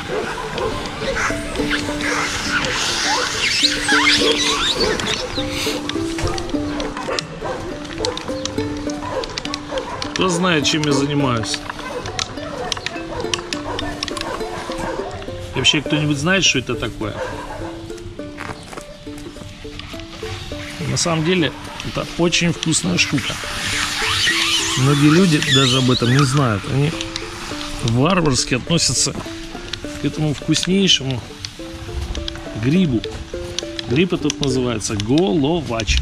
Кто знает, чем я занимаюсь? И вообще, кто-нибудь знает, что это такое? На самом деле, это очень вкусная штука. Многие люди даже об этом не знают. Они варварски относятся к этому вкуснейшему грибу. Гриб этот называется головач.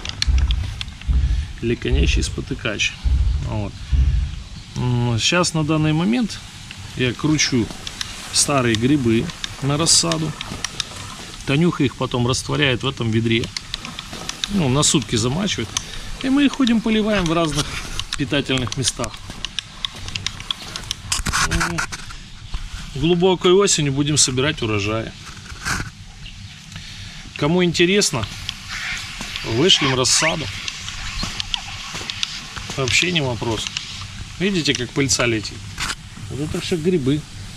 Или конящий спотыкач. Вот. Сейчас на данный момент я кручу старые грибы на рассаду. Танюха их потом растворяет в этом ведре. Ну, на сутки замачивает. И мы их ходим, поливаем в разных питательных местах. Глубокой осенью будем собирать урожай. Кому интересно, вышлем рассаду. Вообще не вопрос. Видите, как пыльца летит? Вот это все грибы.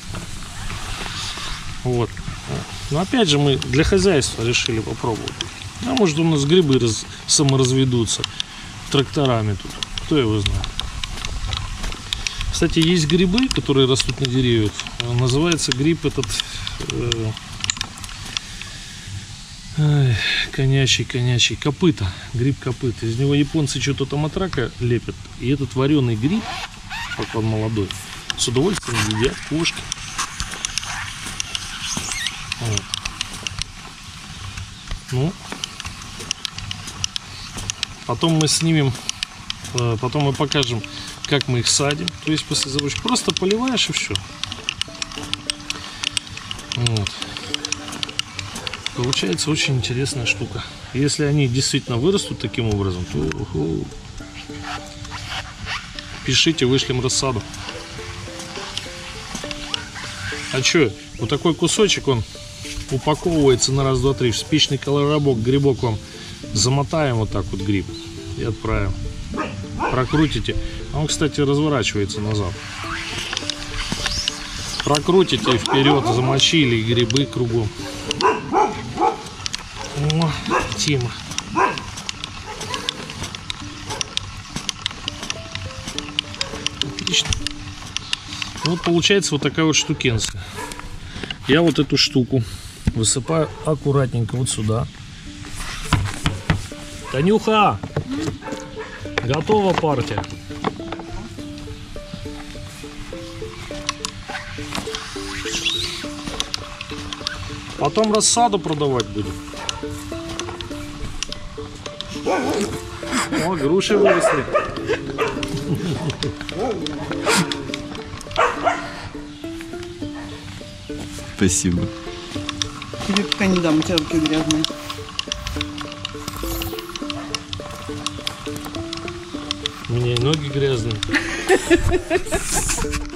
Вот. Но опять же мы для хозяйства решили попробовать. А может, у нас грибы саморазведутся тракторами тут. Кто его знает. Кстати, есть грибы, которые растут на деревьях. Называется гриб этот конячий копыта. Гриб копыта. Из него японцы что-то там от рака лепят. И этот вареный гриб, пока он молодой, с удовольствием едят кошки. Вот. Ну, потом мы снимем, потом мы покажем, как мы их садим. То есть после заводчика просто поливаешь и все. Вот. Получается очень интересная штука. Если они действительно вырастут таким образом, то пишите, вышлем рассаду. А что, вот такой кусочек, он упаковывается на раз, два, три. В спичный коробок грибок вам замотаем вот так вот гриб и отправим. Прокрутите. А он, кстати, разворачивается назад. Прокрутите вперед, замочили грибы кругом. О, Тима. Отлично. Вот получается вот такая вот штукенция. Я вот эту штуку высыпаю аккуратненько вот сюда. Танюха! Готова партия. Потом рассаду продавать будем. О, груши выросли. Спасибо. Тебе пока не дам, у тебя руки грязные. У меня и ноги грязные.